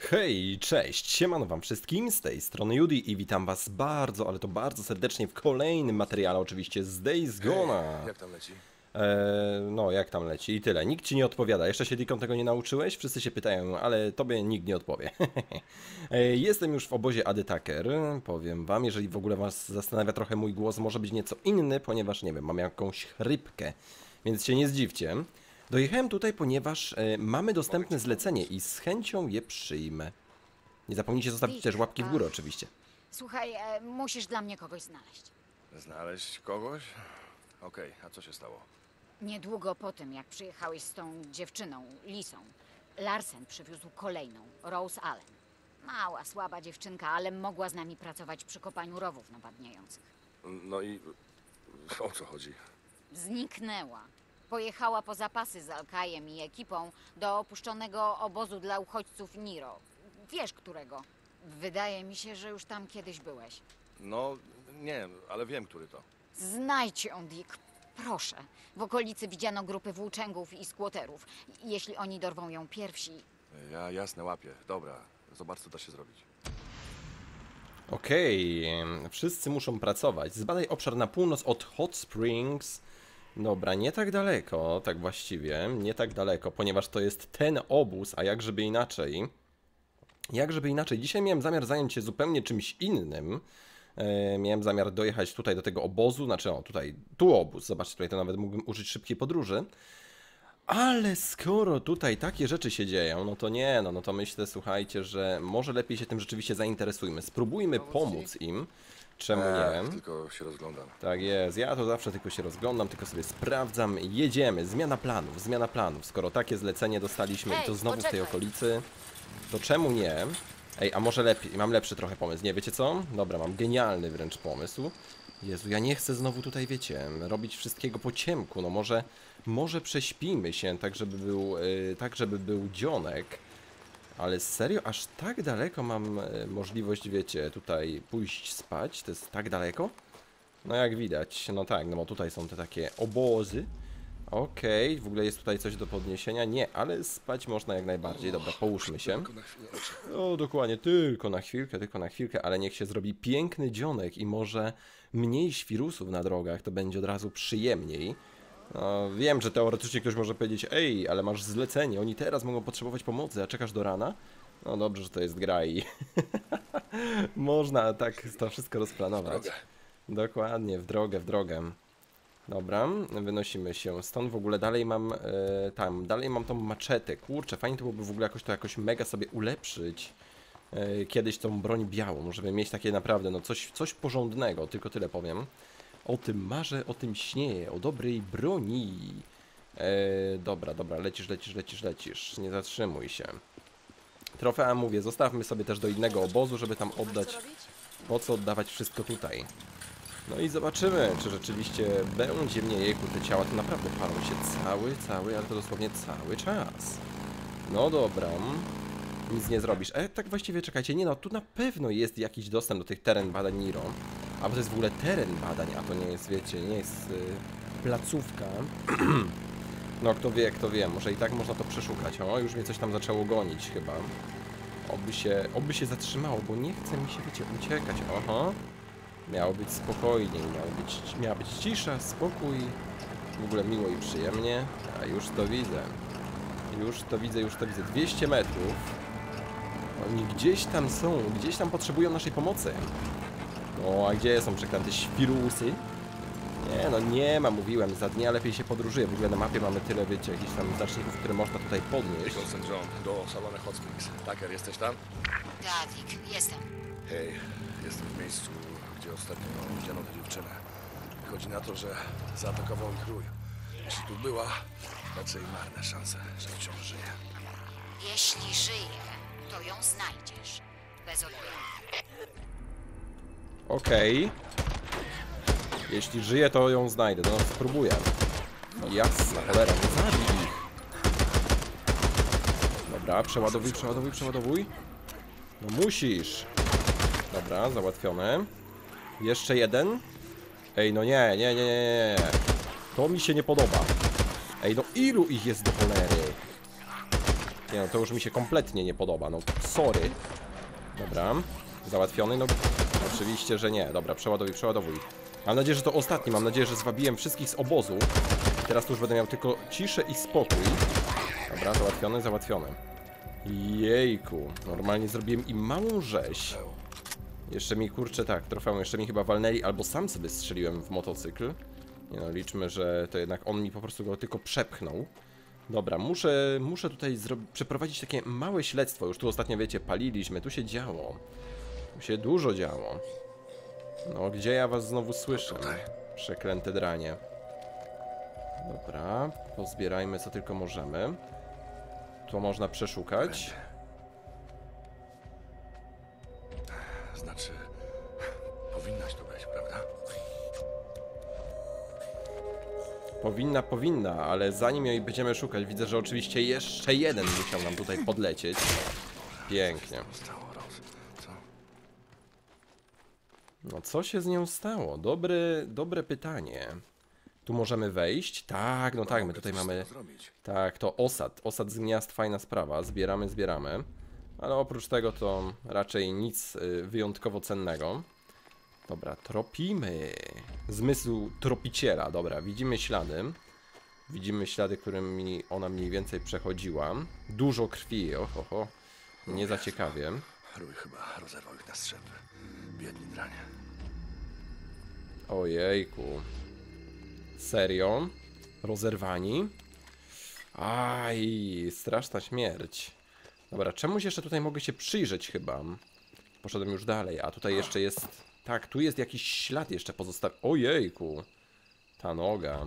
Hej, cześć, siemano wam wszystkim, z tej strony Judy i witam was bardzo, ale to bardzo serdecznie w kolejnym materiale oczywiście z Days Gone'a. Jak tam leci? No, jak tam leci i tyle, nikt ci nie odpowiada, jeszcze się Deacon tego nie nauczyłeś? Wszyscy się pytają, ale tobie nikt nie odpowie. Jestem już w obozie Adytaker, powiem wam, jeżeli w ogóle was zastanawia trochę mój głos, może być nieco inny, ponieważ nie wiem, mam jakąś chrypkę, więc się nie zdziwcie. Dojechałem tutaj, ponieważ mamy dostępne zlecenie i z chęcią je przyjmę. Nie zapomnijcie zostawić też łapki w górę oczywiście. Słuchaj, musisz dla mnie kogoś znaleźć. Znaleźć kogoś? Okej, a co się stało? Niedługo po tym, jak przyjechałeś z tą dziewczyną, Lisą, Larsen przywiózł kolejną, Rose Allen. Mała, słaba dziewczynka, ale mogła z nami pracować przy kopaniu rowów nawadniających. No i o co chodzi? Zniknęła. Pojechała po zapasy z Alkajem i ekipą do opuszczonego obozu dla uchodźców Niro. Wiesz którego? Wydaje mi się, że już tam kiedyś byłeś. No, nie, ale wiem, który to. Znajdź ją, Dick. Proszę. W okolicy widziano grupy włóczęgów i skłoterów. Jeśli oni dorwą ją pierwsi... Ja jasne łapię. Dobra, zobacz, co da się zrobić. Okej, wszyscy muszą pracować. Zbadaj obszar na północ od Hot Springs. Dobra, nie tak daleko, tak właściwie, nie tak daleko, ponieważ to jest ten obóz, a jak żeby inaczej. Jak żeby inaczej, dzisiaj miałem zamiar zająć się zupełnie czymś innym. Miałem zamiar dojechać tutaj do tego obozu, znaczy o, tutaj, tu obóz, zobaczcie, tutaj to nawet mógłbym użyć szybkiej podróży. Ale skoro tutaj takie rzeczy się dzieją, no to nie, no to myślę, słuchajcie, że może lepiej się tym rzeczywiście zainteresujmy. Spróbujmy pomóc im, czemu nie? Tylko się rozglądam. Tak jest, ja to zawsze tylko się rozglądam, tylko sobie sprawdzam, jedziemy, zmiana planów, skoro takie zlecenie dostaliśmy i to znowu w tej okolicy, to czemu nie? Ej, a może lepiej, mam lepszy trochę pomysł, nie wiecie co? Dobra, mam genialny wręcz pomysł. Jezu, ja nie chcę znowu tutaj, wiecie, robić wszystkiego po ciemku, no może prześpimy się, tak żeby był dzionek. Ale serio, aż tak daleko mam możliwość, wiecie, tutaj pójść spać? To jest tak daleko? No jak widać, no tak, no bo tutaj są te takie obozy. Okej, w ogóle jest tutaj coś do podniesienia? Nie, ale spać można jak najbardziej. Dobra, połóżmy się. Tylko na chwilę. O, dokładnie, tylko na chwilkę, ale niech się zrobi piękny dzionek i może mniej świrusów na drogach, to będzie od razu przyjemniej. No, wiem, że teoretycznie ktoś może powiedzieć, ej, ale masz zlecenie, oni teraz mogą potrzebować pomocy, a czekasz do rana? No dobrze, że to jest gra i można tak to wszystko rozplanować. Dokładnie, w drogę. Dobra, wynosimy się stąd. W ogóle dalej mam dalej mam tą maczetę. Kurczę, fajnie to byłoby w ogóle jakoś mega sobie ulepszyć kiedyś tą broń białą, żeby mieć takie naprawdę, no coś porządnego, tylko tyle powiem. O tym marzę, o tym śnieję, o dobrej broni. Dobra, lecisz, nie zatrzymuj się. Trofea mówię, zostawmy sobie też do innego obozu, żeby tam oddać. Po co oddawać wszystko tutaj? No i zobaczymy, czy rzeczywiście będzie mnie, jejku, te ciała to naprawdę palą się cały, ale to dosłownie cały czas. No dobra, nic nie zrobisz. Tak właściwie, czekajcie, nie no, tu na pewno jest jakiś dostęp do tych teren badań Niro. A bo to jest w ogóle teren badań, a to nie jest, wiecie, nie jest placówka. No kto wie, może i tak można to przeszukać. O, już mnie coś tam zaczęło gonić chyba. Oby się zatrzymało, bo nie chce mi się, wiecie, uciekać. Oho. Miało być spokojniej, miała być cisza, spokój, w ogóle miło i przyjemnie, a już to widzę. Już to widzę. 200 metrów. Oni gdzieś tam są, gdzieś tam potrzebują naszej pomocy. No, a gdzie są przeklęte świrusy? Nie, no nie ma, mówiłem, za dnia lepiej się podróżuje. W ogóle na mapie mamy tyle, wiecie, jakichś tam znaczników, które można tutaj podnieść. Nicholson John, do salonu Hot Springs. Tucker, jesteś tam? Dick, jestem. Hej, jestem w miejscu, gdzie ostatnio widziano tę dziewczynę. Chodzi na to, że zaatakował ich rój. Jeśli tu była, raczej marne szanse, że wciąż żyje. Jeśli żyje, to ją znajdziesz. Bez odbioru. Okej. Jeśli żyje, to ją znajdę. No, spróbuję. Jasna cholera, nie zabij ich. Dobra, przeładowuj. No musisz. Dobra, załatwione. Jeszcze jeden. Ej, no nie. To mi się nie podoba. Ej, no ilu ich jest do cholery? Nie no, to już mi się kompletnie nie podoba, no sorry. Dobra, załatwiony, no oczywiście, że nie. Dobra, przeładowuj. Mam nadzieję, że to ostatni, mam nadzieję, że zwabiłem wszystkich z obozu. Teraz tu już będę miał tylko ciszę i spokój. Dobra, załatwiony. Jejku, normalnie zrobiłem im małą rzeź. Jeszcze mi, kurczę, tak, trofeum, jeszcze mi chyba walnęli, albo sam sobie strzeliłem w motocykl. Nie no, liczmy, że to jednak on mi po prostu go tylko przepchnął. Dobra, muszę tutaj przeprowadzić takie małe śledztwo. Już tu ostatnio, wiecie, paliliśmy, tu się działo. Tu się dużo działo. No, gdzie ja was znowu słyszę? Przeklęte dranie. Dobra, pozbierajmy co tylko możemy. Tu można przeszukać. Znaczy, powinnaś tu być, prawda? Powinna, ale zanim jej będziemy szukać, widzę, że oczywiście jeszcze jeden musiał nam tutaj podlecieć. Pięknie. Stało, Rose. Co? No co się z nią stało? Dobre pytanie. Tu możemy wejść? Tak, no tak, my tutaj mamy... Tak, to osad. Osad z gniazd, fajna sprawa. Zbieramy. Ale oprócz tego to raczej nic wyjątkowo cennego. Dobra, tropimy. Zmysł tropiciela. Dobra, widzimy ślady. Widzimy ślady, którymi ona mniej więcej przechodziła. Dużo krwi, oho. Nie za ciekawie. Rój chyba rozerwał ich na strzępy. Biedni dranie. Ojejku. Serio? Rozerwani? Aj, straszna śmierć. Dobra, czemuś jeszcze tutaj mogę się przyjrzeć chyba. Poszedłem już dalej, a tutaj jeszcze jest... Tak, tu jest jakiś ślad jeszcze pozostawiony. Ojejku. Ta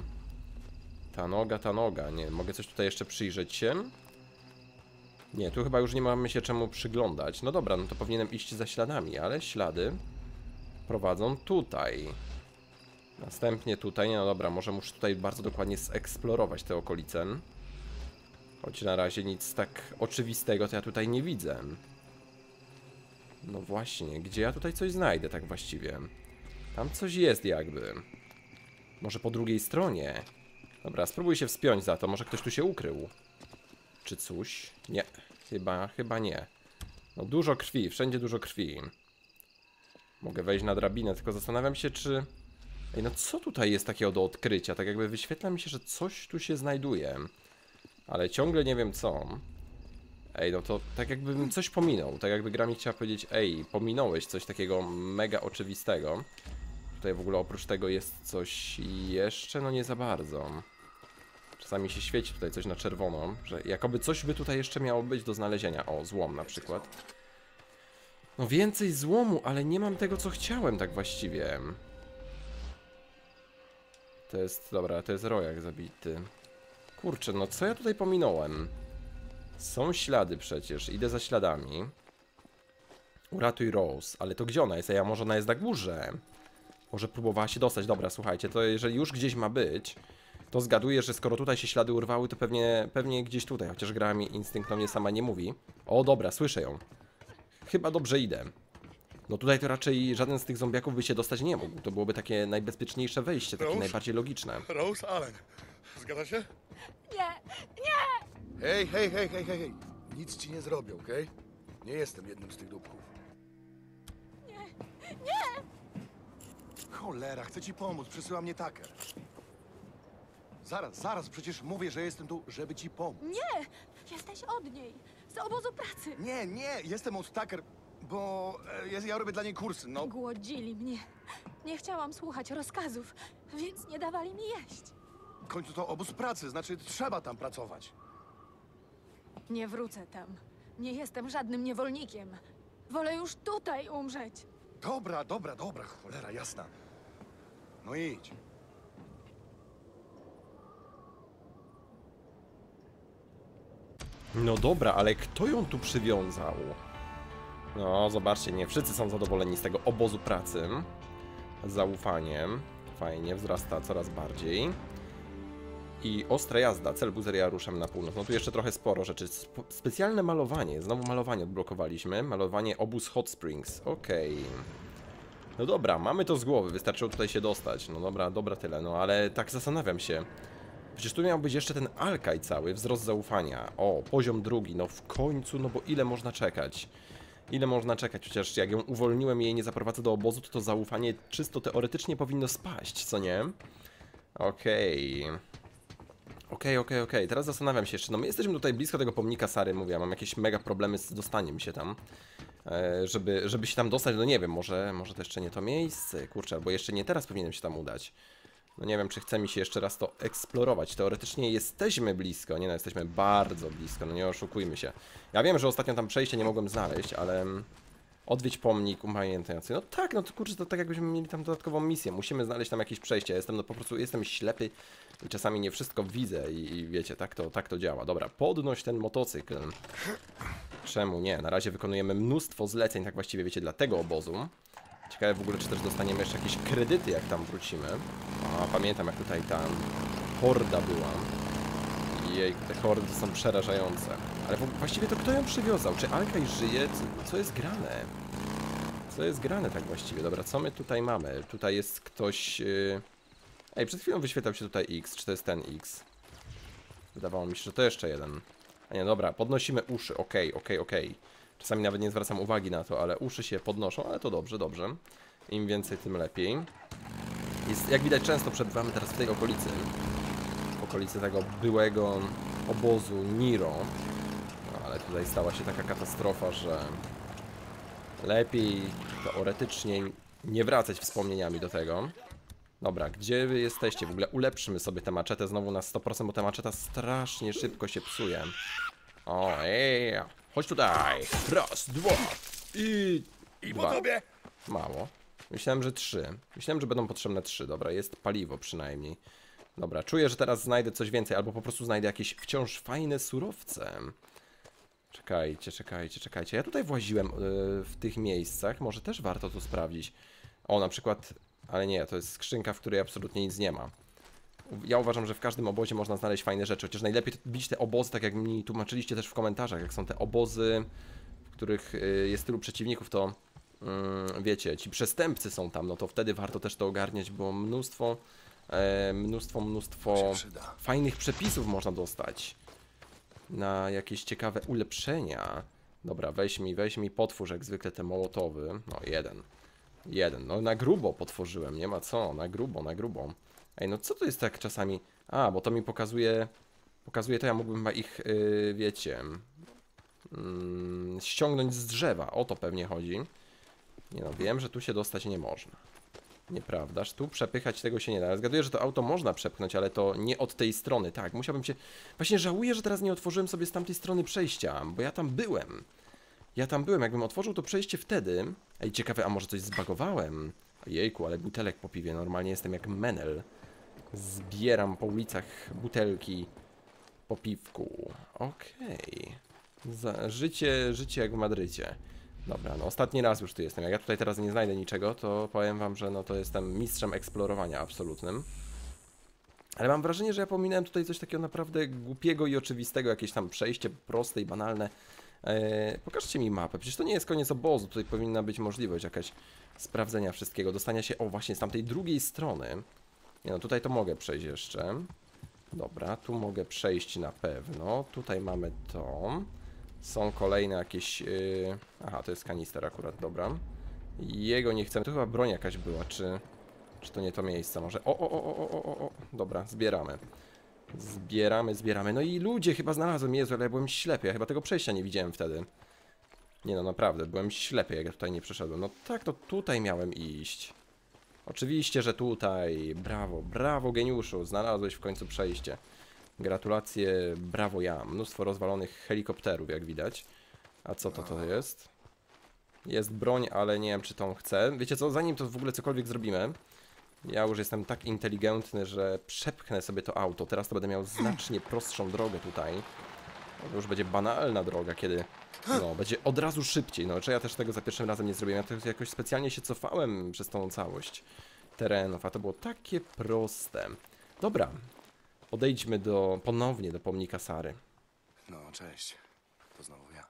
noga. Nie, mogę coś tutaj jeszcze przyjrzeć się? Nie, tu chyba już nie mamy się czemu przyglądać. No dobra, no to powinienem iść za śladami, ale ślady prowadzą tutaj. Następnie tutaj, no dobra, może muszę tutaj bardzo dokładnie zeksplorować te okolice. Choć na razie nic tak oczywistego to ja tutaj nie widzę. No właśnie, gdzie ja tutaj coś znajdę tak właściwie? Tam coś jest jakby. Może po drugiej stronie? Dobra, spróbuj się wspiąć za to, może ktoś tu się ukrył. Czy coś? Nie, chyba nie. No dużo krwi, wszędzie dużo krwi. Mogę wejść na drabinę, tylko zastanawiam się, czy... Ej, no co tutaj jest takiego do odkrycia? Tak jakby wyświetla mi się, że coś tu się znajduje. Ale ciągle nie wiem co. Ej, no to tak jakbym coś pominął. Tak jakby gra mi chciała powiedzieć, ej, pominąłeś coś takiego mega oczywistego. Tutaj w ogóle oprócz tego jest coś jeszcze, no nie za bardzo. Czasami się świeci tutaj coś na czerwono, że jakoby coś by tutaj jeszcze miało być do znalezienia. O, złom na przykład. No więcej złomu, ale nie mam tego, co chciałem tak właściwie. To jest, dobra, to jest rojak zabity. Kurczę, no co ja tutaj pominąłem? Są ślady przecież, idę za śladami. Uratuj Rose, ale to gdzie ona jest? A ja może ona jest na górze? Może próbowała się dostać. Dobra, słuchajcie, to jeżeli już gdzieś ma być, to zgaduję, że skoro tutaj się ślady urwały, to pewnie gdzieś tutaj, chociaż gra mi instynktownie sama nie mówi. O, dobra, słyszę ją. Chyba dobrze idę. No tutaj to raczej żaden z tych zombiaków by się dostać nie mógł. To byłoby takie najbezpieczniejsze wejście, takie Rose? najbardziej logiczne. Rose Allen. Zgadza się? Nie! Hej. Nic ci nie zrobię, okej? Nie jestem jednym z tych dupków. Cholera, chcę ci pomóc, przysyła mnie Tucker. Zaraz, przecież mówię, że jestem tu, żeby ci pomóc. Nie! Jesteś od niej! Z obozu pracy! Nie, jestem od Tucker, bo ja robię dla niej kursy, no. Głodzili mnie. Nie chciałam słuchać rozkazów, więc nie dawali mi jeść. W końcu to obóz pracy, znaczy trzeba tam pracować. Nie wrócę tam. Nie jestem żadnym niewolnikiem. Wolę już tutaj umrzeć. Dobra, cholera, jasna. No idź. No dobra, ale kto ją tu przywiązał? No, zobaczcie, nie wszyscy są zadowoleni z tego obozu pracy. Zaufaniem. Fajnie, wzrasta coraz bardziej. I ostra jazda, cel buzeria, ruszam na północ. No tu jeszcze trochę sporo rzeczy. Specjalne malowanie, znowu malowanie odblokowaliśmy. Malowanie obóz Hot Springs, okej. No dobra, mamy to z głowy, wystarczyło tutaj się dostać. No dobra, tyle, no ale tak zastanawiam się. Przecież tu miał być jeszcze ten Alkaj cały, wzrost zaufania. O, poziom drugi, no w końcu, no bo ile można czekać? Ile można czekać? Chociaż jak ją uwolniłem i jej nie zaprowadzę do obozu, to zaufanie czysto teoretycznie powinno spaść, co nie? Okej. Okej. Teraz zastanawiam się jeszcze. No my jesteśmy tutaj blisko tego pomnika Sary, mówię, ja mam jakieś mega problemy z dostaniem się tam. Żeby się tam dostać, no nie wiem, może to jeszcze nie to miejsce, kurczę, albo jeszcze nie teraz powinienem się tam udać. No nie wiem, czy chce mi się jeszcze raz to eksplorować. Teoretycznie jesteśmy blisko, nie no, jesteśmy bardzo blisko, no nie oszukujmy się. Ja wiem, że ostatnio tam przejście nie mogłem znaleźć, ale... Odwiedź pomnik upamiętniający. No tak, no to kurczę, to tak jakbyśmy mieli tam dodatkową misję. Musimy znaleźć tam jakieś przejście. Ja jestem, no po prostu jestem ślepy i czasami nie wszystko widzę i wiecie, tak to działa. Dobra, podnoś ten motocykl. Czemu nie? Na razie wykonujemy mnóstwo zleceń, tak właściwie wiecie, dla tego obozu. Ciekawe w ogóle, czy też dostaniemy jeszcze jakieś kredyty, jak tam wrócimy. A pamiętam, jak tutaj ta horda była. Jej, te hordy są przerażające. Ale właściwie to kto ją przywiązał? Czy Alkaj żyje? Co jest grane? Co jest grane tak właściwie? Dobra, co my tutaj mamy? Tutaj jest ktoś... Ej, przed chwilą wyświetlał się tutaj X. Czy to jest ten X? Wydawało mi się, że to jeszcze jeden. A nie, dobra, podnosimy uszy. Okej. Czasami nawet nie zwracam uwagi na to, ale uszy się podnoszą, ale to dobrze. Im więcej, tym lepiej. Jest, jak widać, często przebywamy teraz w tej okolicy. W okolicy tego byłego obozu Niro. No, ale tutaj stała się taka katastrofa, że lepiej teoretycznie nie wracać wspomnieniami do tego. Dobra, gdzie wy jesteście? W ogóle ulepszymy sobie tę maczetę znowu na 100%, bo ta maczeta strasznie szybko się psuje. O, chodź tutaj. Raz, dwa i po dwa. tobie! Mało. Myślałem, że 3. Myślałem, że będą potrzebne 3. Dobra, jest paliwo przynajmniej. Dobra, czuję, że teraz znajdę coś więcej, albo po prostu znajdę jakieś wciąż fajne surowce. Czekajcie. Ja tutaj właziłem w tych miejscach, może też warto tu sprawdzić. O, na przykład, ale nie, to jest skrzynka, w której absolutnie nic nie ma. Ja uważam, że w każdym obozie można znaleźć fajne rzeczy, chociaż najlepiej bić te obozy, tak jak mi tłumaczyliście też w komentarzach, jak są te obozy, w których jest tylu przeciwników, to wiecie, ci przestępcy są tam, no to wtedy warto też to ogarniać, bo mnóstwo fajnych przepisów można dostać na jakieś ciekawe ulepszenia. Dobra, weź mi potwórz jak zwykle te mołotowy. No, jeden. No na grubo potworzyłem, nie ma co, na grubo. Ej, no co to jest tak czasami? A, bo to mi pokazuje to, ja mógłbym chyba ich, wiecie, ściągnąć z drzewa, o to pewnie chodzi. Nie no, wiem, że tu się dostać nie można. Nieprawdaż, tu przepychać tego się nie da. Ja zgaduję, że to auto można przepchnąć, ale to nie od tej strony. Tak, musiałbym się... Właśnie żałuję, że teraz nie otworzyłem sobie z tamtej strony przejścia, bo ja tam byłem. Jakbym otworzył to przejście wtedy... Ej, ciekawe, a może coś zbagowałem? Ojejku, ale butelek po piwie. Normalnie jestem jak menel. Zbieram po ulicach butelki po piwku. Okej. Życie jak w Madrycie. Dobra, no ostatni raz już tu jestem. Jak ja tutaj teraz nie znajdę niczego, to powiem wam, że no to jestem mistrzem eksplorowania absolutnym. Ale mam wrażenie, że ja pominąłem tutaj coś takiego naprawdę głupiego i oczywistego, jakieś tam przejście proste i banalne. Pokażcie mi mapę, przecież to nie jest koniec obozu, tutaj powinna być możliwość jakaś sprawdzenia wszystkiego, dostania się, o właśnie z tamtej drugiej strony. Nie no, tutaj to mogę przejść jeszcze. Dobra, tu mogę przejść na pewno, tutaj mamy to. Są kolejne jakieś... Aha, to jest kanister akurat, dobra. Jego nie chcemy. To chyba broń jakaś była, czy to nie to miejsce może? O. Dobra, zbieramy. No i ludzie chyba znalazłem. Jezu, ale ja byłem ślepy. Ja chyba tego przejścia nie widziałem wtedy. Nie no, naprawdę, byłem ślepy, jak ja tutaj nie przeszedłem. No tak, to tutaj miałem iść. Oczywiście, że tutaj. Brawo, geniuszu. Znalazłeś w końcu przejście. Gratulacje, brawo ja. Mnóstwo rozwalonych helikopterów, jak widać. A co to jest? Jest broń, ale nie wiem, czy tą chcę. Wiecie co, zanim to w ogóle cokolwiek zrobimy, ja już jestem tak inteligentny, że przepchnę sobie to auto. Teraz to będę miał znacznie prostszą drogę tutaj. To już będzie banalna droga, kiedy... No, będzie od razu szybciej. No, czy ja też tego za pierwszym razem nie zrobiłem. Ja to jakoś specjalnie się cofałem przez tą całość terenów, a to było takie proste. Dobra. Podejdźmy ponownie do pomnika Sary. No, cześć. To znowu ja.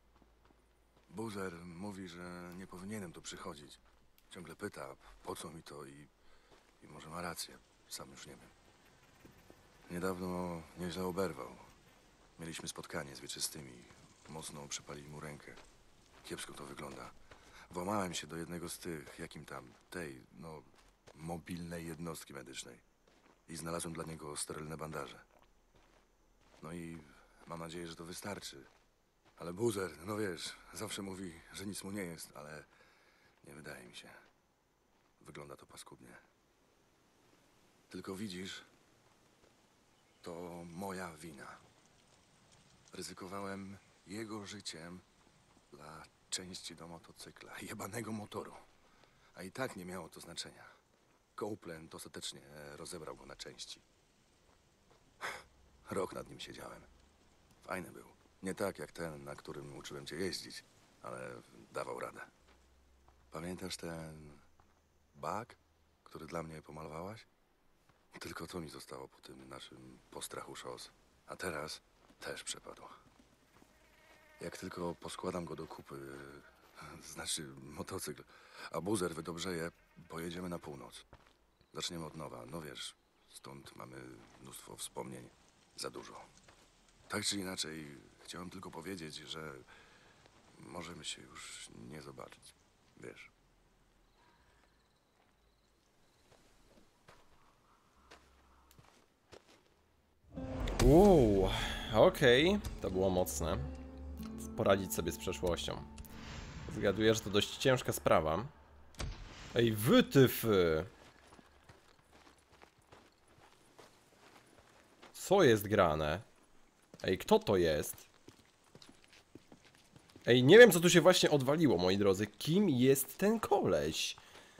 Buzer mówi, że nie powinienem tu przychodzić. Ciągle pyta, po co mi to i może ma rację. Sam już nie wiem. niedawno nieźle oberwał. Mieliśmy spotkanie z wieczystymi. Mocno przypalili mu rękę. Kiepsko to wygląda. Włamałem się do jednego z tych, mobilnej jednostki medycznej. I znalazłem dla niego sterylne bandaże. No i mam nadzieję, że to wystarczy. Ale Boozer, no wiesz, zawsze mówi, że nic mu nie jest, ale nie wydaje mi się. Wygląda to paskudnie. Tylko widzisz, to moja wina. Ryzykowałem jego życiem dla części do motocykla, jebanego motoru. A i tak nie miało to znaczenia. Copeland ostatecznie rozebrał go na części. Rok nad nim siedziałem. Fajny był. Nie tak jak ten, na którym uczyłem cię jeździć, ale dawał radę. Pamiętasz ten bug, który dla mnie pomalowałaś? Tylko to mi zostało po tym naszym postrachu szos. A teraz też przepadł. Jak tylko poskładam go do kupy, znaczy motocykl, a Boozer wydobrzeje, pojedziemy na północ. Zaczniemy od nowa. No wiesz, stąd mamy mnóstwo wspomnień. Za dużo. Tak czy inaczej, chciałem tylko powiedzieć, że możemy się już nie zobaczyć. Wiesz. Wow, okej, to było mocne. Poradzić sobie z przeszłością. Zgaduję, że to dość ciężka sprawa. Ej, wytyfy! Co jest grane? Ej, kto to jest? Ej, nie wiem, co tu się właśnie odwaliło, moi drodzy. Kim jest ten koleś?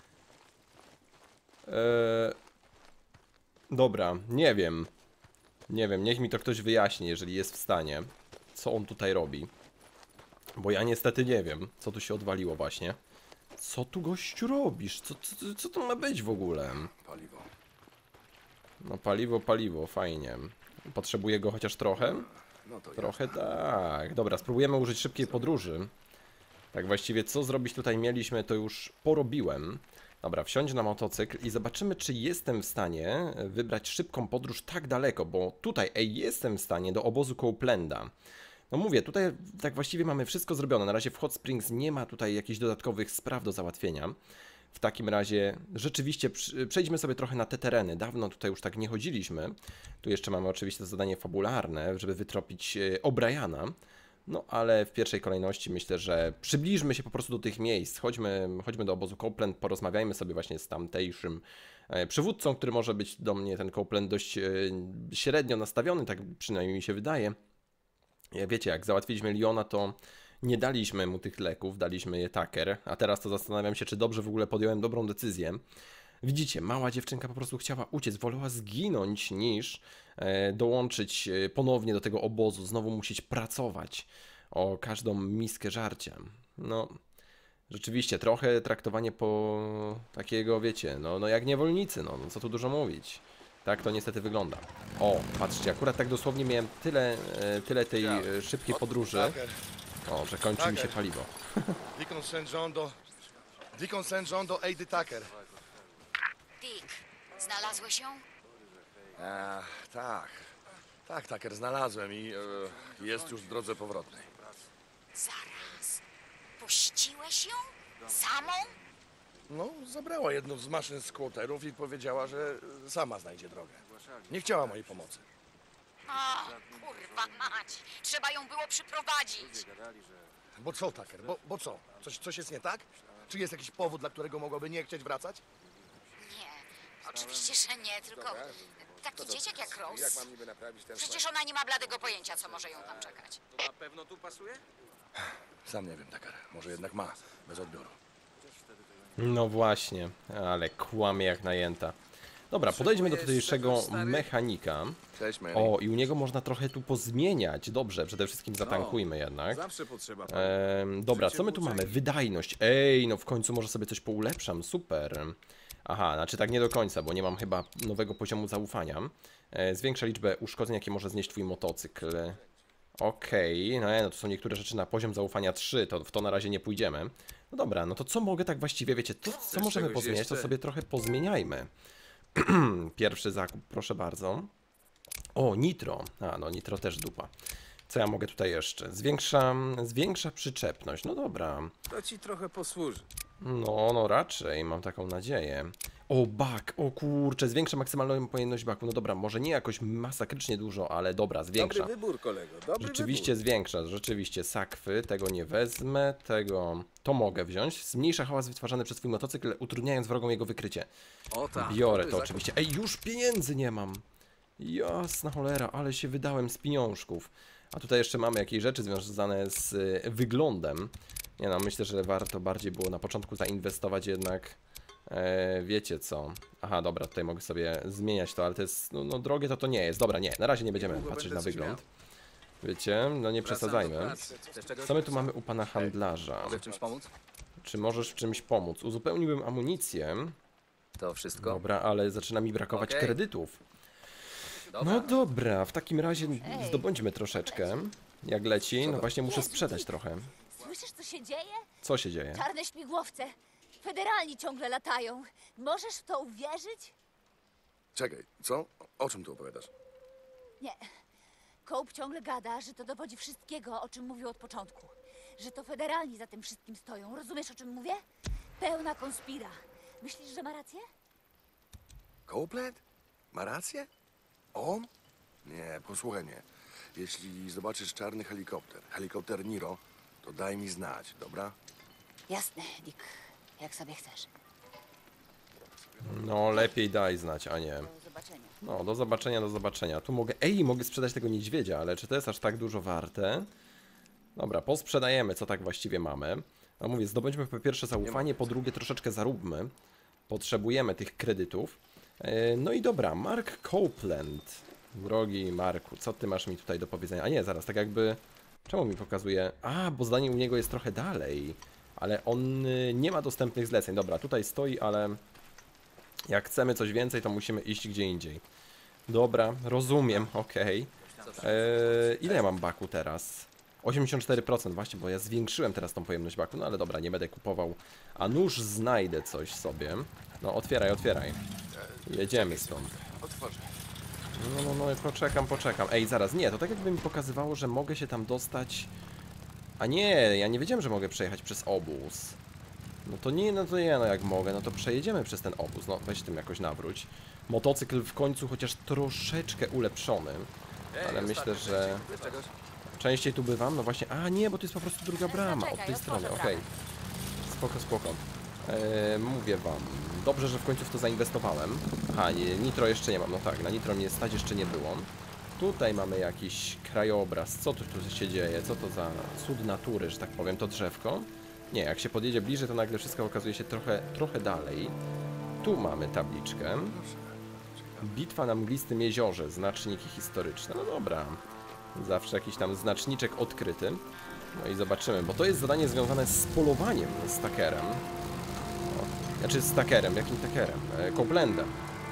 Dobra, nie wiem. Nie wiem, niech mi to ktoś wyjaśni, jeżeli jest w stanie. Co on tutaj robi? Bo ja niestety nie wiem, co tu się odwaliło właśnie. Co tu, gościu, robisz? Co to ma być w ogóle? Paliwo. No paliwo, fajnie. Potrzebuję go chociaż trochę? No to Trochę tak. Dobra, spróbujemy użyć szybkiej podróży. Tak właściwie co zrobić tutaj mieliśmy, to już porobiłem. Dobra, wsiądź na motocykl i zobaczymy, czy jestem w stanie wybrać szybką podróż tak daleko, bo tutaj, jestem w stanie do obozu Copelanda. No mówię, tutaj tak właściwie mamy wszystko zrobione. Na razie w Hot Springs nie ma tutaj jakichś dodatkowych spraw do załatwienia. W takim razie rzeczywiście przejdźmy sobie trochę na te tereny. Dawno tutaj już tak nie chodziliśmy. Tu jeszcze mamy oczywiście to zadanie fabularne, żeby wytropić O'Briana. No ale w pierwszej kolejności myślę, że przybliżmy się po prostu do tych miejsc. Chodźmy do obozu Copeland, porozmawiajmy sobie właśnie z tamtejszym przywódcą, który może być do mnie ten Copeland dość średnio nastawiony, tak przynajmniej mi się wydaje. Jak wiecie, jak załatwiliśmy Leona, to nie daliśmy mu tych leków, daliśmy je Tucker, a teraz to zastanawiam się, czy dobrze w ogóle podjąłem dobrą decyzję. Widzicie, mała dziewczynka po prostu chciała uciec, wolała zginąć niż dołączyć ponownie do tego obozu, znowu musieć pracować o każdą miskę żarcia. No, rzeczywiście, trochę traktowanie po takiego, wiecie, no jak niewolnicy, no co tu dużo mówić. Tak to niestety wygląda. O, patrzcie, akurat tak dosłownie miałem tyle tej szybkiej podróży. O, że kończy mi się paliwo. Deacon St. John do Ady Tucker. Dick, znalazłeś ją? Tak. Tak, Tucker, znalazłem i jest już w drodze powrotnej. Zaraz. Puściłeś ją? Samą? No, zabrała jedną z maszyn z squatterów i powiedziała, że sama znajdzie drogę. Nie chciała mojej pomocy. O, kurwa mać. Trzeba ją było przyprowadzić. Bo co, Tucker? Bo co? Coś jest nie tak? Czy jest jakiś powód, dla którego mogłaby nie chcieć wracać? Nie, oczywiście, że nie, tylko taki dzieciak jak Rose. Przecież ona nie ma bladego pojęcia, co może ją tam czekać. Na pewno tu pasuje? Sam nie wiem, Tucker. Może jednak ma, bez odbioru. No właśnie, ale kłamie jak najęta. Dobra, podejdźmy do tutejszego mechanika. Cześć, Mary. O, i u niego można trochę tu pozmieniać. Dobrze, przede wszystkim zatankujmy jednak. Zawsze potrzeba. Dobra, co my tu mamy? Wydajność. Ej, no w końcu może sobie coś poulepszam. Super. Aha, znaczy tak nie do końca, bo nie mam chyba nowego poziomu zaufania. Zwiększa liczbę uszkodzeń, jakie może znieść twój motocykl. Okej, no to są niektóre rzeczy na poziom zaufania 3, to w to na razie nie pójdziemy. No dobra, no to co mogę tak właściwie, wiecie, to co możemy czegoś pozmieniać, to jeszcze? sobie trochę pozmieniajmy. Pierwszy zakup, proszę bardzo. O, nitro. A, no nitro też dupa. Co ja mogę tutaj jeszcze? Zwiększa przyczepność. No dobra. To ci trochę posłuży. No raczej, mam taką nadzieję. O, bak, o kurczę, zwiększa maksymalną pojemność baku. No dobra, może nie jakoś masakrycznie dużo, ale dobra, zwiększa. Dobry wybór, kolego. Dobry Rzeczywiście wybór. zwiększa, rzeczywiście sakwy, tego nie wezmę, to mogę wziąć. Zmniejsza hałas wytwarzany przez swój motocykl, utrudniając wrogom jego wykrycie. O tak. Biorę dobry to zakup. oczywiście. Ej, już pieniędzy nie mam. Jasna cholera, ale się wydałem z pieniążków. A tutaj jeszcze mamy jakieś rzeczy związane z wyglądem. Nie no, myślę, że warto bardziej było na początku zainwestować jednak, wiecie co. Aha, dobra, tutaj mogę sobie zmieniać to, ale to jest, no drogie to nie jest. Dobra, nie, na razie nie będziemy Niedługo patrzeć będę na coś wygląd. Wiecie, no nie Wracam do przesadzajmy. pracy. Chcesz czegoś? Co my tu mamy u pana handlarza? Mogę w czymś pomóc? Czy możesz w czymś pomóc? Uzupełniłbym amunicję. To wszystko? Dobra, ale zaczyna mi brakować Okej. kredytów. Dobra. No dobra, w takim razie zdobądźmy troszeczkę. Jak leci, no właśnie muszę sprzedać trochę. Słyszysz, co się dzieje? Co się dzieje? Czarne śmigłowce. Federalni ciągle latają. Możesz w to uwierzyć? Czekaj, co? O czym tu opowiadasz? Nie. Cope ciągle gada, że to dowodzi wszystkiego, o czym mówił od początku. Że to federalni za tym wszystkim stoją. Rozumiesz, o czym mówię? Pełna konspira. Myślisz, że ma rację? Copeland? Ma rację? On? Nie, posłuchaj mnie. Jeśli zobaczysz czarny helikopter Niro, to daj mi znać, dobra? Jasne, Dick. Jak sobie chcesz. No lepiej daj znać, a nie. Do zobaczenia. No, do zobaczenia, do zobaczenia. Tu mogę... Ej, mogę sprzedać tego niedźwiedzia, ale czy to jest aż tak dużo warte? Dobra, posprzedajemy, co tak właściwie mamy. No mówię, zdobądźmy po pierwsze zaufanie, po drugie troszeczkę zaróbmy. Potrzebujemy tych kredytów. No i dobra, Mark Copeland. Drogi Marku, co ty masz mi tutaj do powiedzenia? A nie, zaraz, tak jakby... Czemu mi pokazuje? A, bo zdanie u niego jest trochę dalej. Ale on nie ma dostępnych zleceń. Dobra, tutaj stoi, ale... Jak chcemy coś więcej, to musimy iść gdzie indziej. Dobra, rozumiem, okej. Ile ja mam baku teraz? 84% właśnie, bo ja zwiększyłem teraz tą pojemność baku, no ale dobra, nie będę kupował. A nuż znajdę coś sobie. No otwieraj, otwieraj. Jedziemy stąd. Otworzę. No, poczekam. Ej, zaraz, nie, to tak jakby mi pokazywało, że mogę się tam dostać... A nie, ja nie wiedziałem, że mogę przejechać przez obóz. No to nie, no jak mogę, no to przejedziemy przez ten obóz, no weź tym jakoś nawróć. Motocykl w końcu chociaż troszeczkę ulepszony, ale myślę, że Chcesz czegoś? częściej tu bywam, no właśnie, a nie, bo to jest po prostu druga brama, od Zaczekaj, tej otworzę strony, bramę. okej. Spoko. Mówię wam, dobrze, że w końcu w to zainwestowałem. A, nie, nitro jeszcze nie mam, no tak, na nitro mnie stać jeszcze nie było. Tutaj mamy jakiś krajobraz, co tu się dzieje, co to za cud natury, że tak powiem, to drzewko. Nie, jak się podjedzie bliżej, to nagle wszystko okazuje się trochę dalej. Tu mamy tabliczkę. Bitwa na mglistym jeziorze, znaczniki historyczne. No dobra, zawsze jakiś tam znaczniczek odkryty. No i zobaczymy, bo to jest zadanie związane z polowaniem z takerem. Znaczy z takerem, jakim takerem? Copelandem.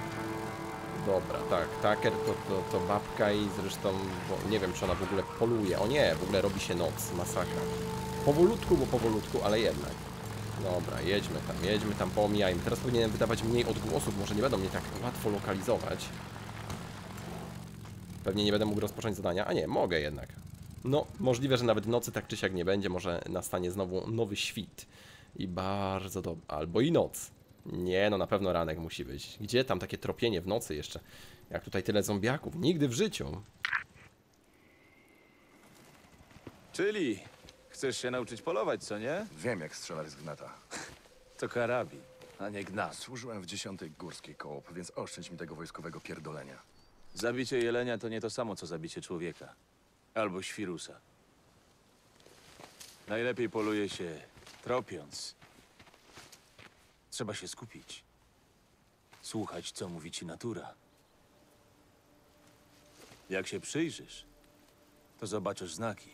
Dobra, tak, taker to babka i zresztą, bo nie wiem, czy ona w ogóle poluje. O nie, w ogóle robi się noc, masakra. Powolutku, ale jednak. Dobra, jedźmy tam, pomijajmy. Teraz powinienem wydawać mniej odgłosów, może nie będą mnie tak łatwo lokalizować. Pewnie nie będę mógł rozpocząć zadania, a nie, mogę jednak. No, możliwe, że nawet nocy tak czy siak nie będzie, może nastanie znowu nowy świt. I bardzo dobrze, albo i noc. Nie, no na pewno ranek musi być. Gdzie tam takie tropienie w nocy jeszcze? Jak tutaj tyle zombiaków? Nigdy w życiu. Czyli chcesz się nauczyć polować, co nie? Wiem, jak strzelać z gnata. To karabin, a nie gnat. Służyłem w 10. Górskiej Koop, więc oszczędź mi tego wojskowego pierdolenia. Zabicie jelenia to nie to samo, co zabicie człowieka. Albo świrusa. Najlepiej poluje się tropiąc. Trzeba się skupić. Słuchać, co mówi ci natura. Jak się przyjrzysz, to zobaczysz znaki.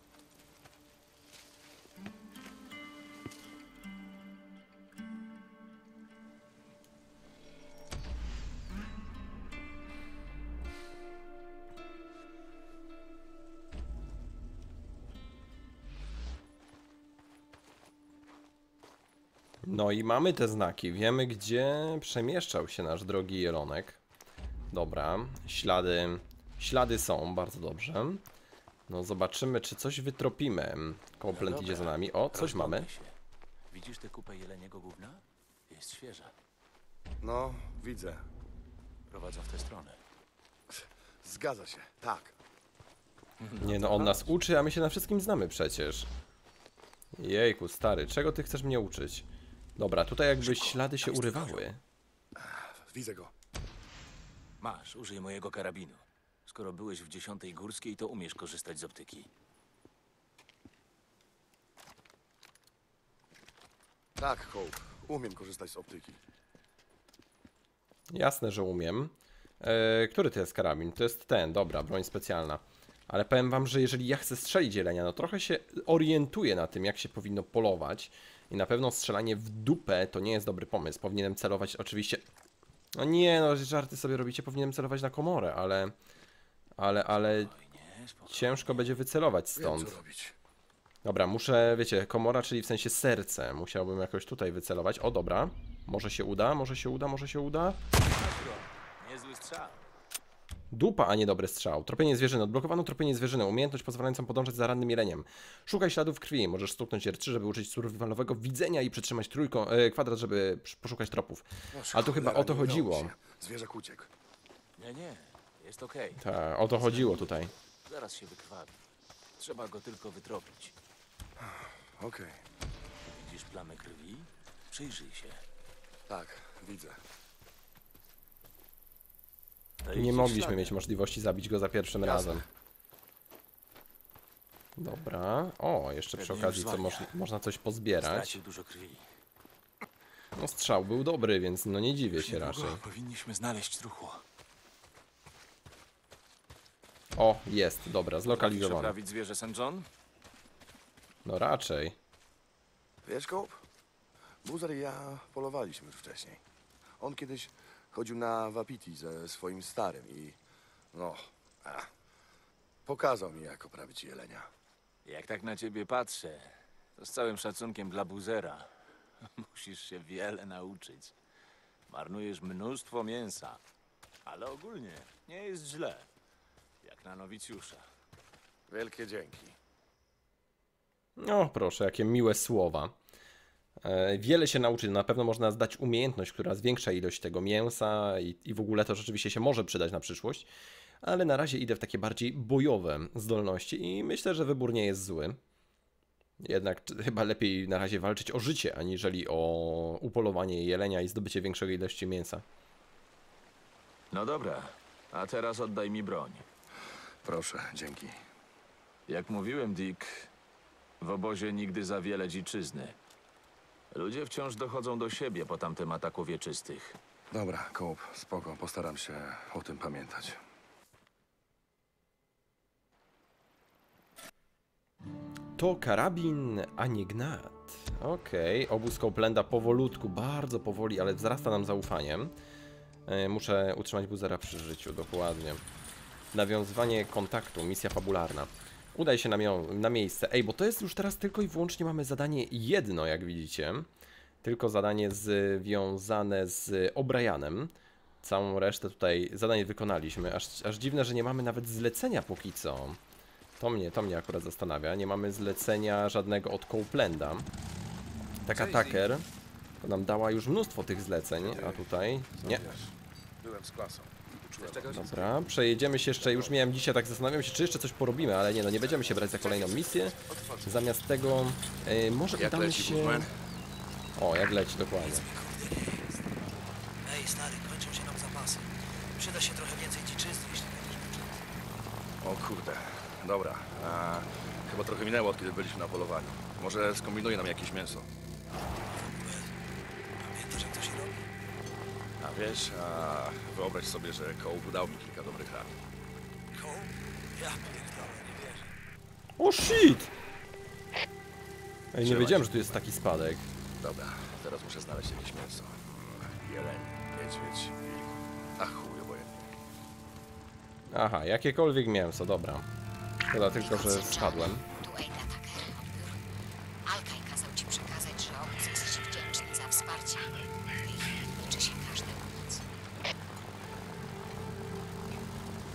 No i mamy te znaki. Wiemy, gdzie przemieszczał się nasz drogi jelonek. Dobra, Ślady są, bardzo dobrze. No zobaczymy, czy coś wytropimy. Copeland idzie za nami. O, coś mamy. Rozglądaj się. Widzisz tę kupę jeleniego gówna? Jest świeża. No, widzę. Prowadzą w tę stronę. Zgadza się, tak. Nie no, on nas uczy, a my się na wszystkim znamy przecież. Jejku, stary, czego ty chcesz mnie uczyć? Dobra, tutaj jakby ślady się urywały. Widzę go. Masz, użyj mojego karabinu. Skoro byłeś w 10. Górskiej, to umiesz korzystać z optyki. Tak, Hope. Umiem korzystać z optyki. Jasne, że umiem. Który to jest karabin? To jest ten, dobra, broń specjalna. Ale powiem wam, że jeżeli ja chcę strzelić jelenia, no trochę się orientuję na tym, jak się powinno polować. I na pewno strzelanie w dupę to nie jest dobry pomysł. Powinienem celować oczywiście... No nie, no żarty sobie robicie, powinienem celować na komorę, ale Nie, spokojnie. ciężko będzie wycelować Wiem, stąd. co robić. Dobra, muszę, wiecie, komora, czyli w sensie serce. Musiałbym jakoś tutaj wycelować. O, dobra. Może się uda, może się uda, może się uda. Niezły strzał. Dupa, a nie dobry strzał. Tropienie zwierzyny. Odblokowano tropienie zwierzyny. Umiejętność pozwalającą podążać za rannym jeleniem. Szukaj śladów krwi. Możesz stuknąć R3, żeby użyć survivalowego widzenia i przytrzymać kwadrat, żeby poszukać tropów. Ale tu chyba o to chodziło. Zwierzak uciekł. Nie, jest okej. Tak, o to chodziło tutaj. Zaraz się wykrwawi. Trzeba go tylko wytropić. Okej. Widzisz plamę krwi? Przyjrzyj się. Tak, widzę. To Nie idzie mogliśmy śladem. mieć możliwości zabić go za pierwszym razem. Dobra. O, jeszcze przy Pewnie okazji już co zwalnia. można coś pozbierać. Stracił dużo krwi. No strzał był dobry, więc no nie dziwię Już się niedługo raczej. powinniśmy znaleźć truchło. O, jest, dobra, Potrafisz zlokalizowany. oprawić zwierzę St. John? No raczej. Wiesz, Hope? Buzer i ja polowaliśmy już wcześniej. On kiedyś chodził na Wapiti ze swoim starym i... no... pokazał mi, jak oprawić jelenia. Jak tak na ciebie patrzę, to z całym szacunkiem dla buzera. Musisz się wiele nauczyć. Marnujesz mnóstwo mięsa. Ale ogólnie nie jest źle. Jak na nowicjusza. Wielkie dzięki. No proszę, jakie miłe słowa. Wiele się nauczyć, na pewno można zdać umiejętność, która zwiększa ilość tego mięsa i w ogóle to rzeczywiście się może przydać na przyszłość. Ale na razie idę w takie bardziej bojowe zdolności i myślę, że wybór nie jest zły. Jednak chyba lepiej na razie walczyć o życie, aniżeli o upolowanie jelenia i zdobycie większej ilości mięsa. No dobra, a teraz oddaj mi broń. Proszę, dzięki. Jak mówiłem, Dick, w obozie nigdy za wiele dziczyzny. Ludzie wciąż dochodzą do siebie po tamtym ataku wieczystych. Dobra, Cope, spoko, postaram się o tym pamiętać. To karabin, a nie gnat. Okej, obóz Copelanda powolutku, bardzo powoli, ale wzrasta nam zaufaniem. Muszę utrzymać buzera przy życiu, dokładnie. Nawiązywanie kontaktu, misja fabularna. Udaj się na miejsce. Ej, bo to jest już teraz tylko i wyłącznie mamy zadanie jedno, jak widzicie. Tylko zadanie związane z O'Brienem. Całą resztę tutaj zadań wykonaliśmy. Aż dziwne, że nie mamy nawet zlecenia póki co. To mnie akurat zastanawia. Nie mamy zlecenia żadnego od Copelanda. Taka Tucker to nam dała już mnóstwo tych zleceń, a tutaj nie. Byłem z klasą. Dobra, przejedziemy się jeszcze, już miałem dzisiaj, tak zastanawiam się, czy jeszcze coś porobimy, ale nie, no nie będziemy się brać za kolejną misję. Zamiast tego może Jak udamy leci, się... Bushman? O, jak leci, dokładnie. Ej, stary, kończą się nam zapasy. Przyda się trochę więcej dziczyzny, jeśli tak nie O kurde, dobra. Chyba trochę minęło, od kiedy byliśmy na polowaniu. Może skombinuje nam jakieś mięso. pamiętasz, jak to się robi? A wiesz, wyobraź sobie, że Cope dał mi kilka dobrych rad. Koł? Ja pierdolę, nie wierzę. O shit! Ej, nie Trzymaj wiedziałem, się. że tu jest taki spadek. Dobra, teraz muszę znaleźć jakieś mięso. Jeleń, niedźwiedź, wilk. A chuj, obojętnie. Aha, jakiekolwiek mięso, dobra. Chyba tylko, że spadłem. Tu Ada Tucker, odbiór. Alkaj kazał ci przekazać, że obóz jest ci wdzięczny za wsparcie. W tej chwili liczy się każda pomoc.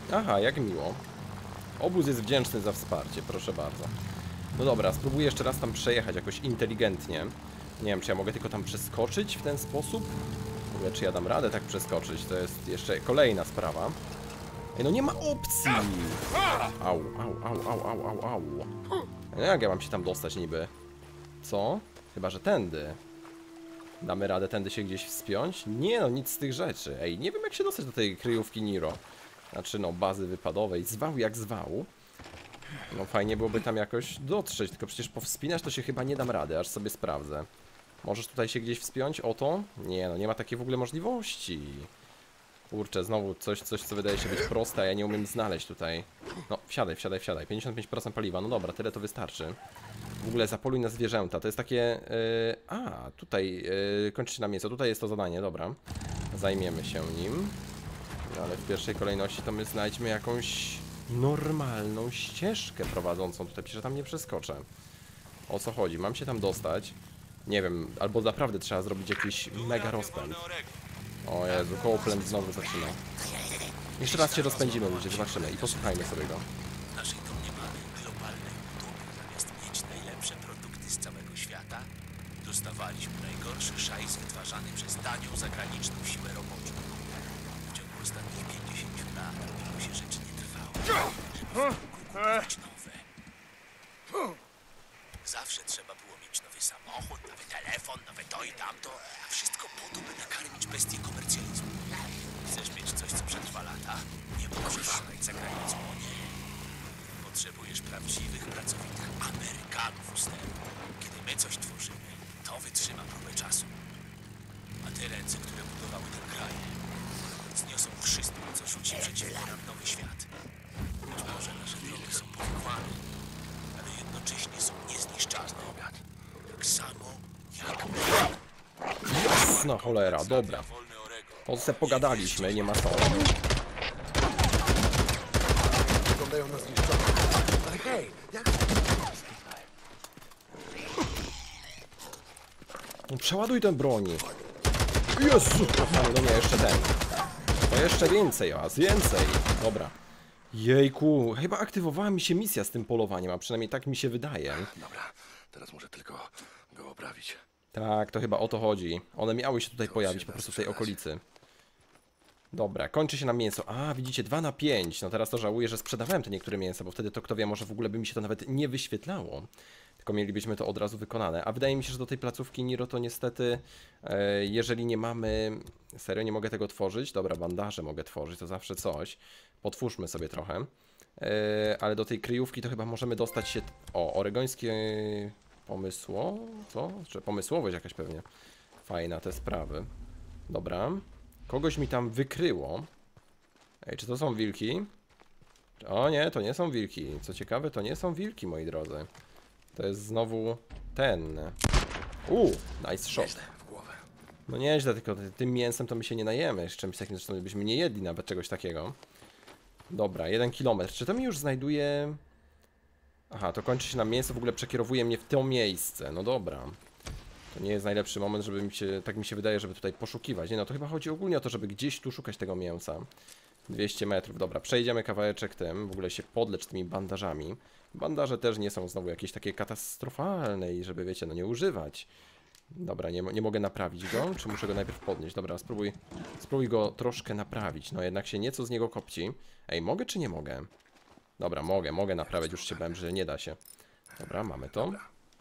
Aha, jak miło. Obóz jest wdzięczny za wsparcie, proszę bardzo. No dobra, spróbuję jeszcze raz tam przejechać jakoś inteligentnie. Nie wiem, czy ja mogę tylko tam przeskoczyć w ten sposób? W ogóle, czy ja dam radę tak przeskoczyć? To jest jeszcze kolejna sprawa. Ej, no nie ma opcji! Au, au, au, au, au, au, au. No jak ja mam się tam dostać niby? Co? Chyba, że tędy. Damy radę tędy się gdzieś wspiąć? Nie no, nic z tych rzeczy. Ej, nie wiem jak się dostać do tej kryjówki Niro. Znaczy no, bazy wypadowej. Zwał jak zwał. No fajnie byłoby tam jakoś dotrzeć, tylko przecież powspinać to się chyba nie dam rady, aż sobie sprawdzę. Możesz tutaj się gdzieś wspiąć? Oto? Nie no, nie ma takiej w ogóle możliwości. Kurczę, znowu coś co wydaje się być proste, a ja nie umiem znaleźć tutaj. No, wsiadaj. 55% paliwa, no dobra, tyle to wystarczy. W ogóle zapoluj na zwierzęta, to jest takie... tutaj kończy się na mięso, tutaj jest to zadanie, dobra. Zajmiemy się nim. No, ale w pierwszej kolejności to my znajdźmy jakąś normalną ścieżkę prowadzącą. Tutaj pisze, tam nie przeskoczę. O co chodzi? Mam się tam dostać? Nie wiem, albo naprawdę trzeba zrobić jakiś mega rozpęd. O Jezu, Copeland znowu zaczyna. Jeszcze raz się rozpędzimy, ludzie, zobaczymy i posłuchajmy sobie go. W naszej domniemanej globalnej utopii, zamiast mieć najlepsze produkty z całego świata, dostawaliśmy najgorszy szajs wytwarzany przez tanią zagraniczną siłę roboczą. W ciągu ostatnich 50 lat robiło się rzeczy nietrwałe, żeby kupować nowe. Zawsze trzeba było mieć nowy samochód, nowy telefon, nowe to i tamto, a wszystko po to, by nakarmić bestię komercjalizmu. Chcesz mieć coś, co przetrwa lata? Nie możesz szukać za granicą, o nie. Potrzebujesz prawdziwych, pracowitych Amerykanów u steru. Kiedy my coś tworzymy, to wytrzyma próbę czasu. A te ręce, które budowały ten kraj, zniosą wszystko, co rzuci przeciwko nam nowy świat. Być może nasze drogi są powikłane, ale jednocześnie są niezniszczalne. Tak samo jak my. No cholera, dobra. To se pogadaliśmy, nie ma co. Wyglądają na zniszczone. Ale hej, jak... No, przeładuj tę broń. Jezu! No nie, jeszcze ten. To jeszcze więcej, więcej. Dobra. Jejku, chyba aktywowała mi się misja z tym polowaniem, a przynajmniej tak mi się wydaje. Dobra, teraz muszę tylko go oprawić. Tak, to chyba o to chodzi. One miały się tutaj pojawić po prostu w tej okolicy. Dobra, kończy się na mięso. A, widzicie, 2 na 5. No teraz to żałuję, że sprzedawałem te niektóre mięsa, bo wtedy to kto wie, może w ogóle by mi się to nawet nie wyświetlało. Tylko mielibyśmy to od razu wykonane. A wydaje mi się, że do tej placówki Niro to niestety, jeżeli nie mamy... Serio, nie mogę tego tworzyć? Dobra, bandaże mogę tworzyć, to zawsze coś. Potwórzmy sobie trochę. Ale do tej kryjówki to chyba możemy dostać się... O, oregońskie pomysło... Co? Czy pomysłowość jakaś pewnie. Fajna te sprawy. Dobra. Kogoś mi tam wykryło. Ej, czy to są wilki? O nie, to nie są wilki. Co ciekawe, to nie są wilki, moi drodzy. To jest znowu ten. Nice shot. No nieźle, tylko tym mięsem to my się nie najemy. Z czymś takim, zresztą byśmy nie jedli nawet czegoś takiego. Dobra, 1 kilometr. Czy to mi już znajduje... Aha, to kończy się na mięso, w ogóle przekierowuje mnie w to miejsce. No dobra. To nie jest najlepszy moment, żeby mi się, tak mi się wydaje, żeby tutaj poszukiwać. Nie no, to chyba chodzi ogólnie o to, żeby gdzieś tu szukać tego mięsa. 200 metrów, dobra, przejdziemy kawałeczek tym, w ogóle się podlecz tymi bandażami. Bandaże też nie są znowu jakieś takie katastrofalne i żeby, wiecie, no nie używać. Dobra, nie mogę naprawić go, czy muszę go najpierw podnieść? Dobra, spróbuj go troszkę naprawić, no jednak się nieco z niego kopci. Ej, mogę czy nie mogę? Dobra, mogę naprawić, już się bałem, że nie da się. Dobra, mamy to.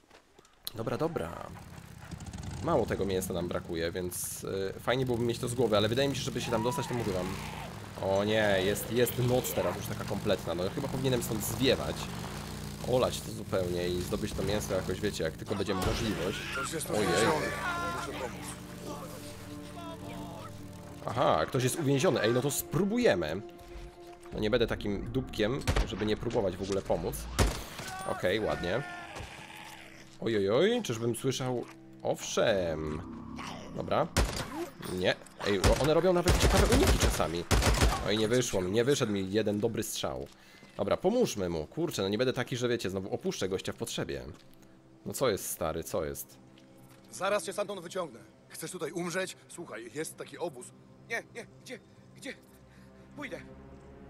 Dobra. Mało tego mięsa nam brakuje, więc fajnie byłoby mieć to z głowy, ale wydaje mi się, żeby się tam dostać, to mówię wam. O nie, jest noc teraz już taka kompletna, no chyba powinienem stąd zwiewać. Olać to zupełnie i zdobyć to mięso jakoś, wiecie, jak tylko będzie możliwość. Ojej. Aha, ktoś jest uwięziony, ej, no to spróbujemy. No nie będę takim dupkiem, żeby nie próbować w ogóle pomóc. Okej, ładnie. Ojojoj, czyżbym słyszał... Owszem. Dobra. Nie. Ej, one robią nawet ciekawe uniki czasami. Oj, nie wyszło mi, nie wyszedł mi jeden dobry strzał. Dobra, pomóżmy mu. Kurczę, no nie będę taki, że wiecie, znowu opuszczę gościa w potrzebie. No co jest, stary, co jest? Zaraz cię stamtąd wyciągnę. Chcesz tutaj umrzeć? Słuchaj, jest taki obóz. Nie, gdzie? Pójdę.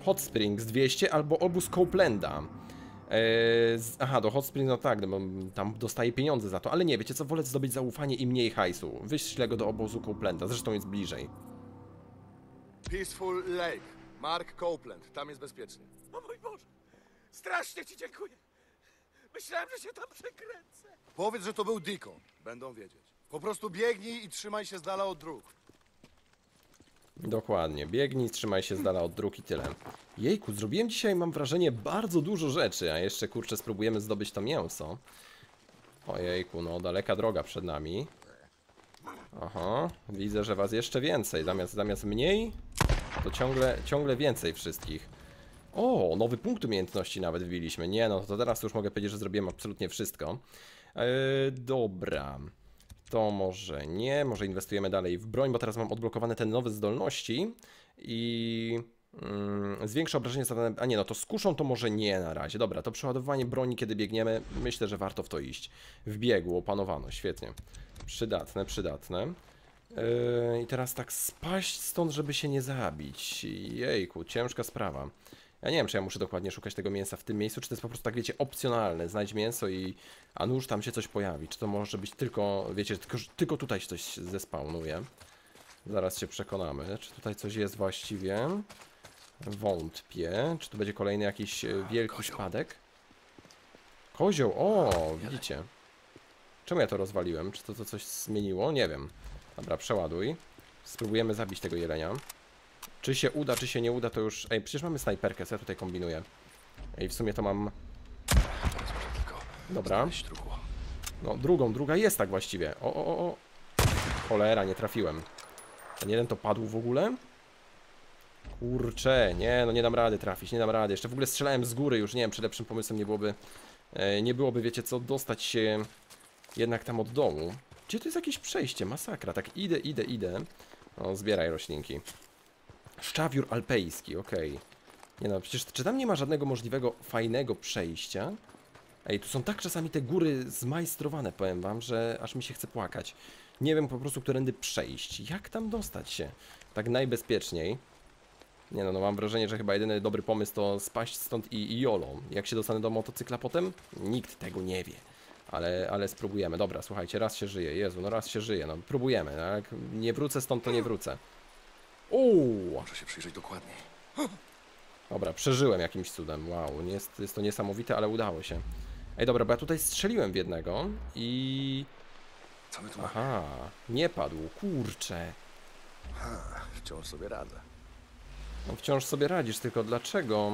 Hot Springs 200 albo obóz Copelanda. Aha, do Hot Springs, no tak, bo tam dostaję pieniądze za to, ale nie, wiecie co, wolę zdobyć zaufanie i mniej hajsu. Wyślę go do obozu Copelanda, zresztą jest bliżej. Peaceful Lake. Mark Copeland. Tam jest bezpiecznie. O mój Boże! Strasznie ci dziękuję. Myślałem, że się tam przekręcę. Powiedz, że to był Deacon. Będą wiedzieć. Po prostu biegnij i trzymaj się z dala od dróg. Dokładnie, biegnij, trzymaj się z dala od dróg i tyle. Jejku, zrobiłem dzisiaj, mam wrażenie, bardzo dużo rzeczy, a jeszcze, kurczę, spróbujemy zdobyć to mięso. Ojejku, no daleka droga przed nami. Aha, widzę, że was jeszcze więcej, zamiast mniej, to ciągle więcej wszystkich. O, nowy punkt umiejętności nawet wbiliśmy. Nie, no to teraz już mogę powiedzieć, że zrobiłem absolutnie wszystko. Dobra. To może nie, może inwestujemy dalej w broń, bo teraz mam odblokowane te nowe zdolności i zwiększa obrażenie zadane, a nie, no to z kuszą to może nie na razie. Dobra, to przeładowanie broni, kiedy biegniemy, myślę, że warto w to iść. W biegu opanowano, świetnie. Przydatne, przydatne. I teraz tak spaść stąd, żeby się nie zabić. Jejku, ciężka sprawa. Ja nie wiem, czy ja muszę dokładnie szukać tego mięsa w tym miejscu, czy to jest po prostu tak, wiecie, opcjonalne. Znajdź mięso a nuż tam się coś pojawi. Czy to może być tylko, wiecie, tylko tutaj się coś zespawnuje. Zaraz się przekonamy. Czy tutaj coś jest właściwie? Wątpię. Czy tu będzie kolejny jakiś wielki spadek? Kozioł, o, widzicie. Czemu ja to rozwaliłem? Czy to coś zmieniło? Nie wiem. Dobra, przeładuj. Spróbujemy zabić tego jelenia. Czy się uda, czy się nie uda, to już... Ej, przecież mamy snajperkę, co ja tutaj kombinuję? Ej, w sumie to mam... Dobra. No, druga jest tak właściwie. O. Cholera, nie trafiłem. Ten jeden to padł w ogóle? Kurczę, nie, no nie dam rady trafić, nie dam rady. Jeszcze w ogóle strzelałem z góry już, nie wiem, czy lepszym pomysłem nie byłoby, wiecie co, dostać się jednak tam od dołu. Gdzie to jest jakieś przejście? Masakra. Tak idę. No, zbieraj roślinki. Szczawiór alpejski, okej. Nie no, przecież czy tam nie ma żadnego możliwego, fajnego przejścia? Ej, tu są tak czasami te góry zmajstrowane, powiem wam, że aż mi się chce płakać. Nie wiem po prostu, którędy przejść. Jak tam dostać się? Tak najbezpieczniej. Nie no, mam wrażenie, że chyba jedyny dobry pomysł to spaść stąd i jolo. Jak się dostanę do motocykla potem? Nikt tego nie wie. Ale spróbujemy. Dobra, słuchajcie, raz się żyje. Jezu, no raz się żyje. No, próbujemy. No, jak nie wrócę stąd, to nie wrócę. Muszę się przyjrzeć dokładniej. Dobra, przeżyłem jakimś cudem. Wow, jest to niesamowite, ale udało się. Ej, dobra, bo ja tutaj strzeliłem w jednego i... Co my tu mamy? Aha, nie padł, kurczę. Wciąż sobie radzę. No wciąż sobie radzisz, tylko dlaczego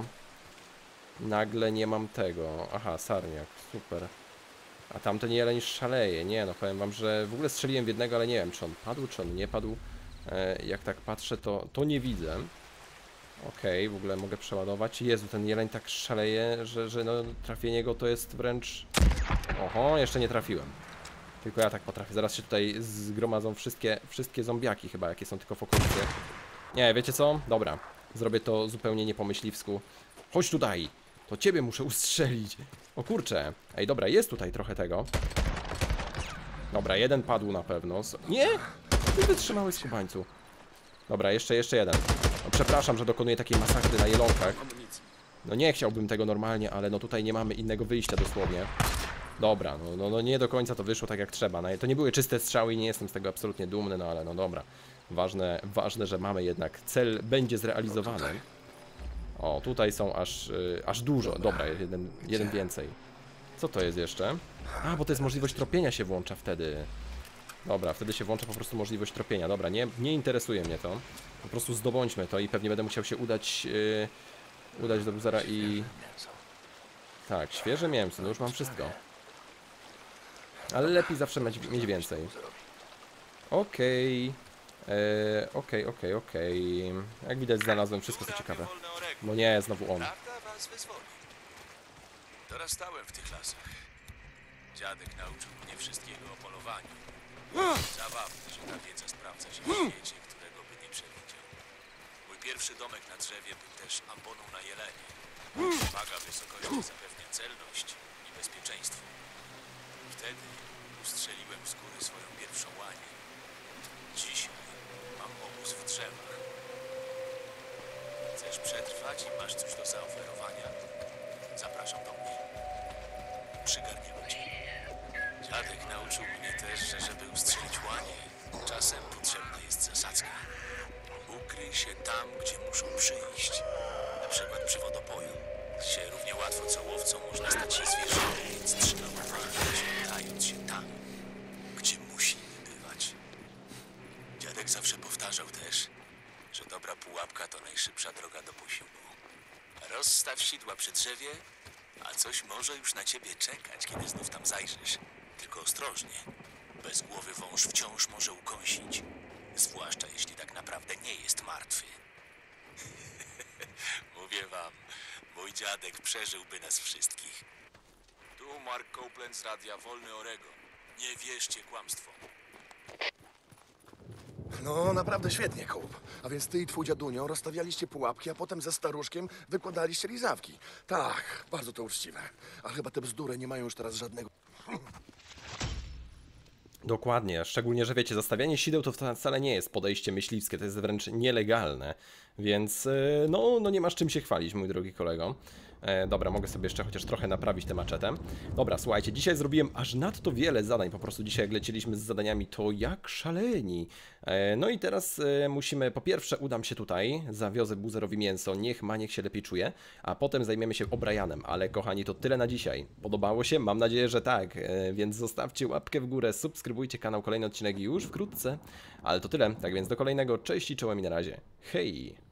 nagle nie mam tego? Aha, sarniak, super. A tamten jeleń szaleje. Nie no, powiem wam, że w ogóle strzeliłem w jednego, ale nie wiem, czy on padł, czy on nie padł. Jak tak patrzę, to nie widzę. Okej, w ogóle mogę przeładować. Jezu, ten jeleń tak szaleje, że no, trafienie go to jest wręcz... Oho, jeszcze nie trafiłem. Tylko ja tak potrafię. Zaraz się tutaj zgromadzą wszystkie zombiaki chyba, jakie są tylko w okolicy. Nie, wiecie co? Dobra, zrobię to zupełnie nie po myśliwsku. Chodź tutaj! To ciebie muszę ustrzelić. O kurczę. Ej, dobra, jest tutaj trochę tego. Dobra, jeden padł na pewno. Nie! Ty wytrzymałeś, skubańcu. Dobra, jeszcze jeden. No, przepraszam, że dokonuję takiej masakry na jelonkach. No nie chciałbym tego normalnie, ale no tutaj nie mamy innego wyjścia dosłownie. Dobra, no nie do końca to wyszło tak jak trzeba. No, to nie były czyste strzały i nie jestem z tego absolutnie dumny, no ale no dobra. Ważne, że mamy jednak. Cel będzie zrealizowany. O, tutaj są aż dużo. Dobra, jeden więcej. Co to jest jeszcze? A, bo to jest możliwość tropienia się włącza wtedy. Dobra, wtedy się włącza po prostu możliwość tropienia. Dobra, nie interesuje mnie to. Po prostu zdobądźmy to i pewnie będę musiał się udać do buzera i... Tak, świeże mięso, no już mam wszystko. Ale lepiej zawsze mieć więcej. Okej. Jak widać znalazłem wszystko co ciekawe. No nie, znowu on. Dorastałem w tych lasach. Dziadek nauczył mnie wszystkiego o polowaniu. Zabawne, że ta wiedza sprawdza się w świecie, którego by nie przewidział. Mój pierwszy domek na drzewie był też amboną na jelenie. Waga wysokości zapewnia celność i bezpieczeństwo. Wtedy ustrzeliłem z góry swoją pierwszą łanię. Dzisiaj mam obóz w drzewach. Chcesz przetrwać i masz coś do zaoferowania? Zapraszam do mnie. Przygarniemy cię. Dziadek nauczył mnie też, że żeby ustrzelić łanie, czasem potrzebna jest zasadzka. Ukryj się tam, gdzie muszą przyjść. Na przykład przy wodopoju. Się równie łatwo co łowcą można stać się zwierzętem, więc trzeba uważać, dając się tam, gdzie musimy bywać. Dziadek zawsze powtarzał też, że dobra pułapka to najszybsza droga do posiłku. Rozstaw sidła przy drzewie, a coś może już na ciebie czekać, kiedy znów tam zajrzysz. Tylko ostrożnie. Bez głowy wąż wciąż może ukąsić. Zwłaszcza jeśli tak naprawdę nie jest martwy. Mówię wam, mój dziadek przeżyłby nas wszystkich. Tu Mark Copeland z Radia Wolny Oregon. Nie wierzcie kłamstwom. No, naprawdę świetnie, Cope. A więc ty i twój dziadunio rozstawialiście pułapki, a potem ze staruszkiem wykładaliście lizawki. Tak, bardzo to uczciwe. A chyba te bzdury nie mają już teraz żadnego... Dokładnie, szczególnie, że wiecie, zastawianie sideł to wcale nie jest podejście myśliwskie, to jest wręcz nielegalne, więc no nie masz czym się chwalić, mój drogi kolego. Dobra, mogę sobie jeszcze chociaż trochę naprawić tę maczetę. Dobra, słuchajcie, dzisiaj zrobiłem aż nadto wiele zadań, po prostu dzisiaj jak leciliśmy z zadaniami, to jak szaleni. No i teraz musimy, po pierwsze udam się tutaj, zawiozę Boozerowi mięso, niech się lepiej czuje, a potem zajmiemy się O'Brienem, ale kochani, to tyle na dzisiaj. Podobało się? Mam nadzieję, że tak, więc zostawcie łapkę w górę, subskrybujcie kanał, kolejny odcinek już wkrótce, ale to tyle, tak więc do kolejnego, cześć i czołem i na razie, hej!